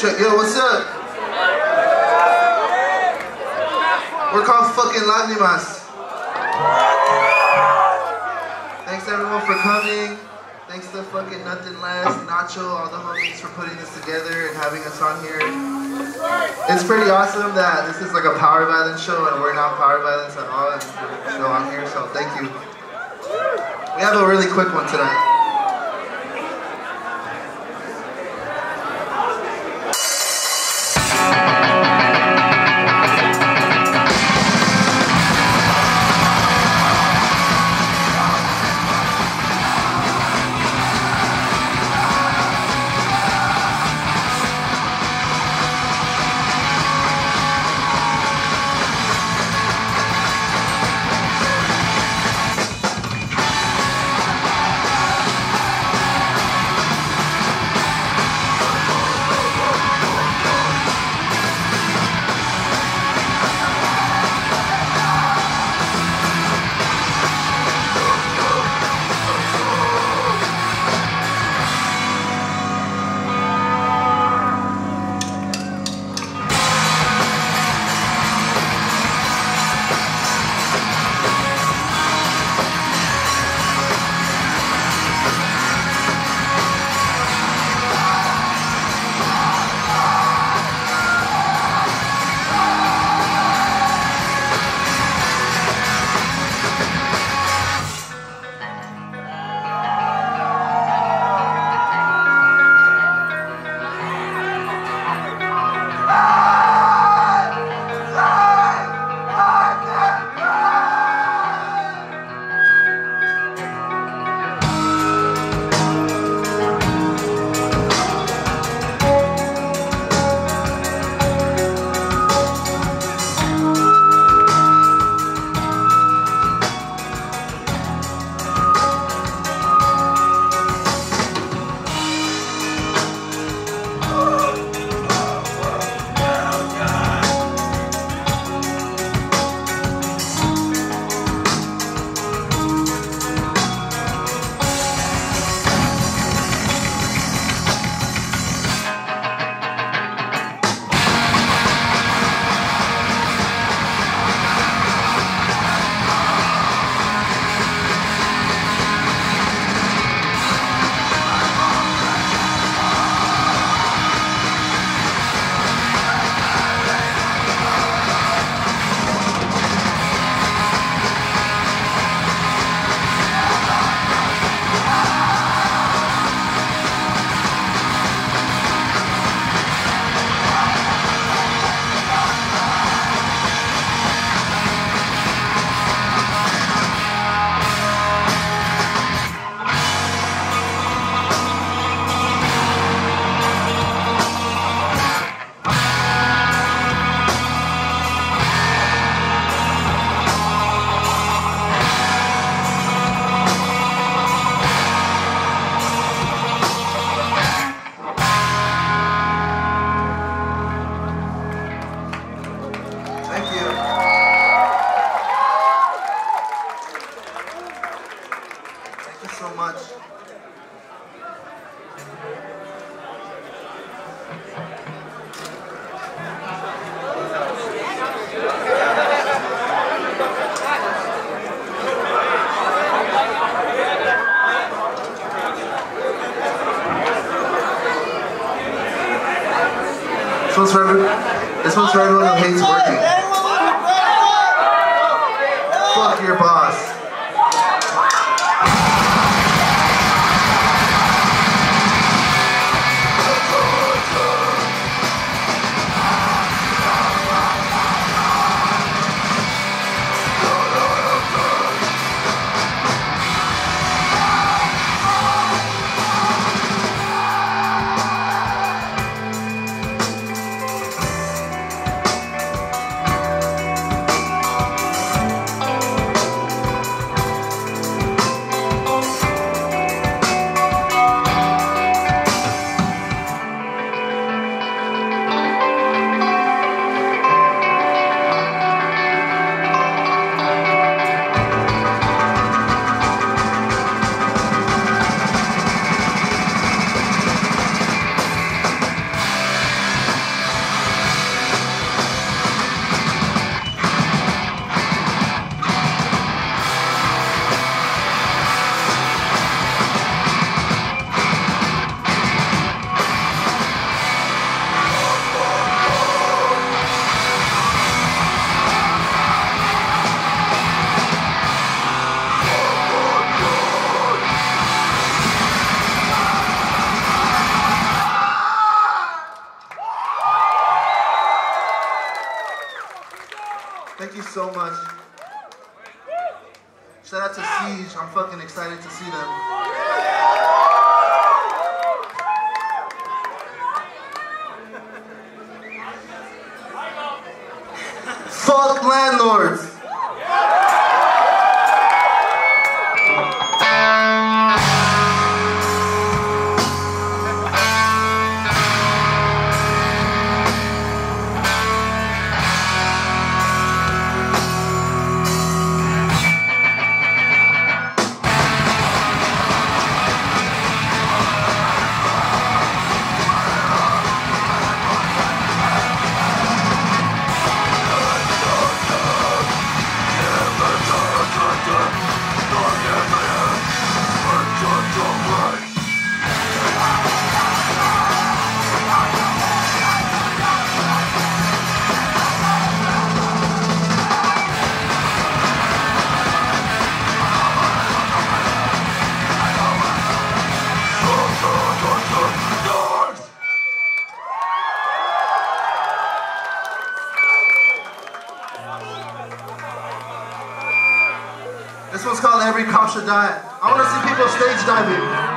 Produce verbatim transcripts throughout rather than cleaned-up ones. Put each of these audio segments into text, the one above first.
check. Yo, what's up? We're called fucking Lágrimas. Thanks everyone for coming. Thanks to fucking Nothing Less, Nacho, all the homies for putting this together and having us on here. It's pretty awesome that this is like a power violence show and we're not power violence at all and we're still on here, so thank you. We have a really quick one tonight. This one's for everyone, this one's for everyone who hates working. Fuck your boss. so much. Shout out to Siege. I'm fucking excited to see them. Fuck landlords. This one's called Every Cop Should Die. I want to see people stage diving.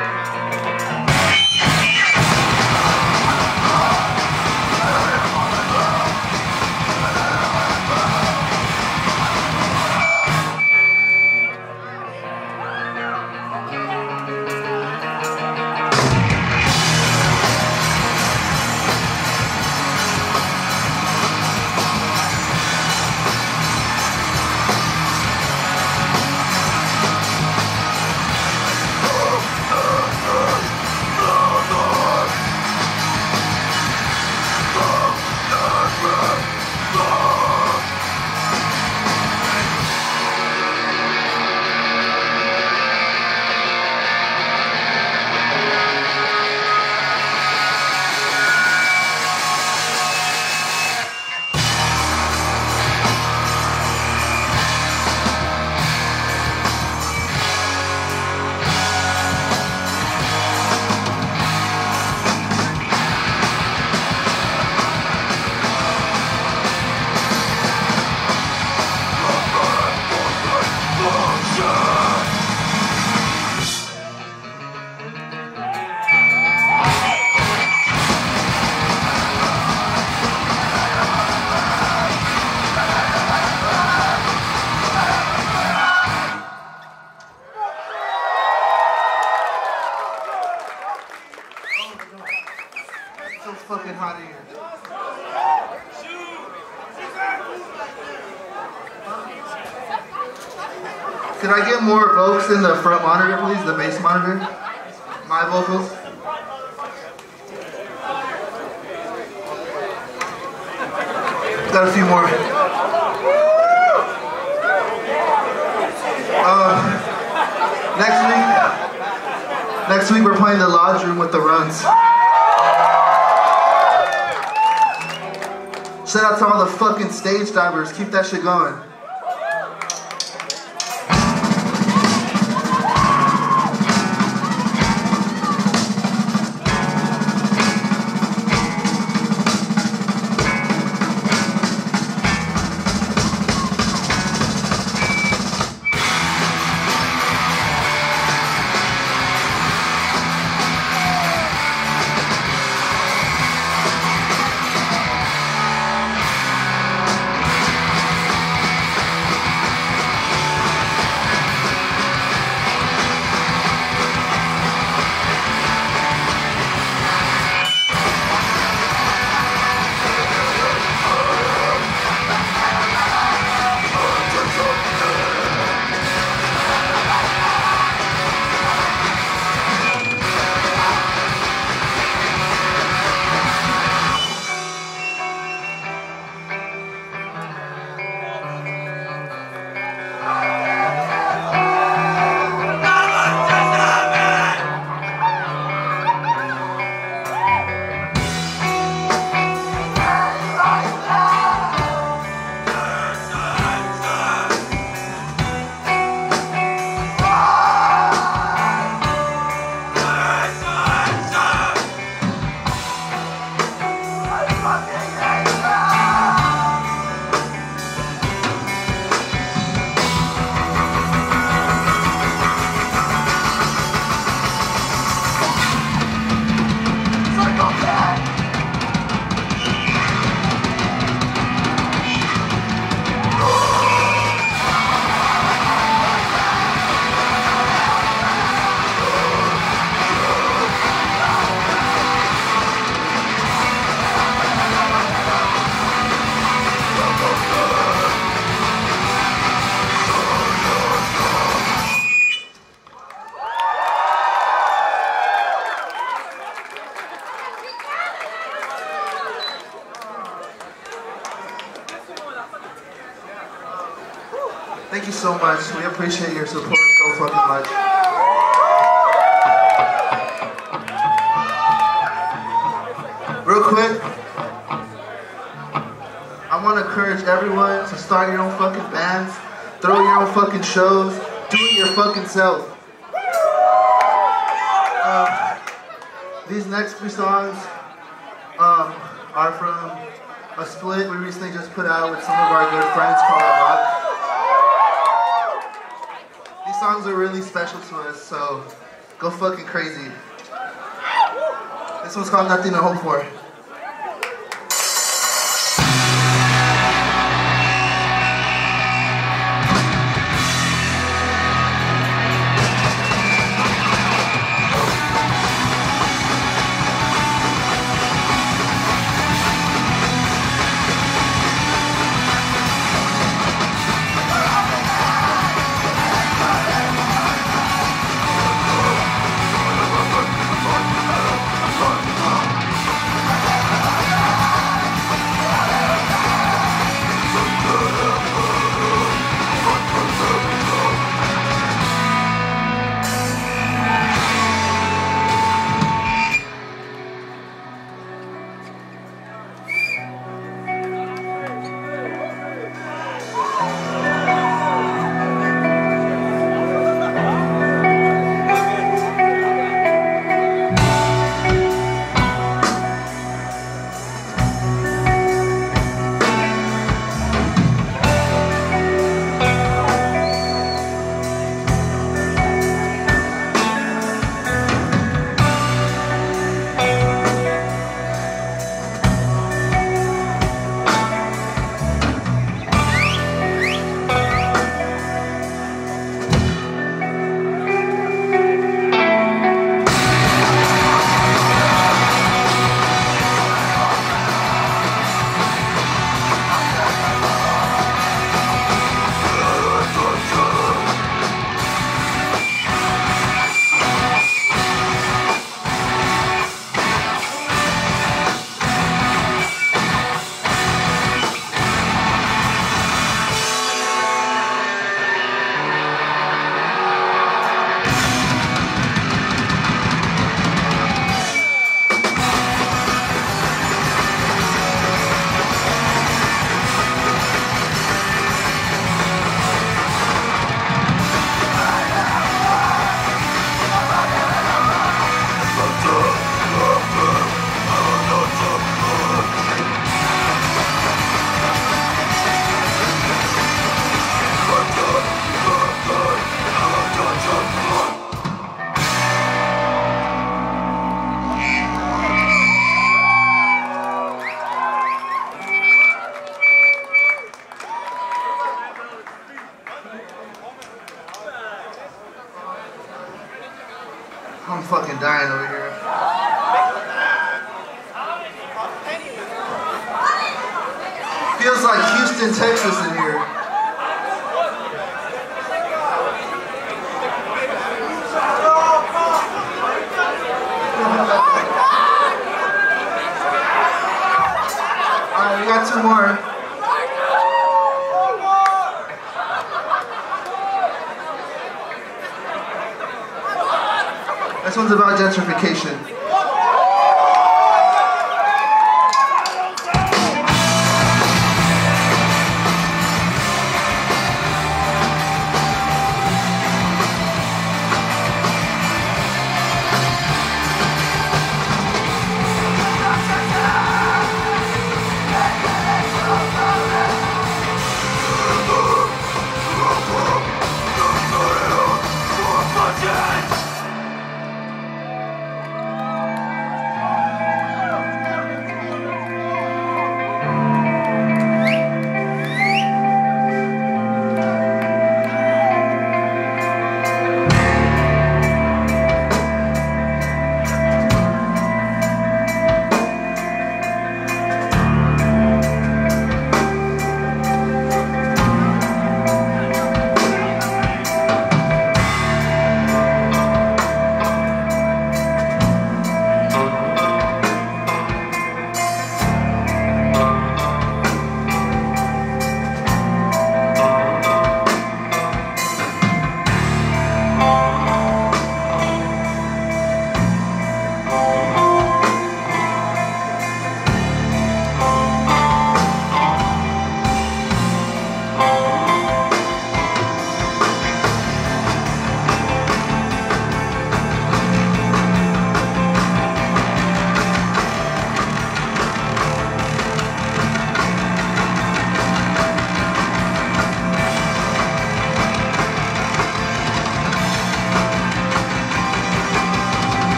Fucking hot in here. Could I get more vocals in the front monitor, please? The bass monitor? My vocals? Got a few more. Uh, next week, next week we're playing the Lodge Room with the Runs. Shout out to all the fucking stage divers. Keep that shit going. you so much. We appreciate your support so fucking much. Real quick, I want to encourage everyone to start your own fucking bands, throw your own fucking shows, do it your fucking self. Um, these next three songs um, are from a split we recently just put out with some of our good friends called Rock. These songs are really special to us, so go fucking crazy. This one's called Nothing to Hope For. I'm fucking dying over here. Feels like Houston, Texas in here. Alright, we got two more. This one's about gentrification.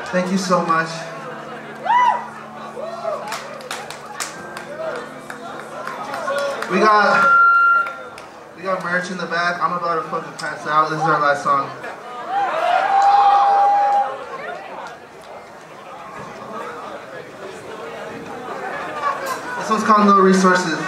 Thank you so much. We got we got merch in the back. I'm about to fucking pass out. This is our last song. This one's called No Resources.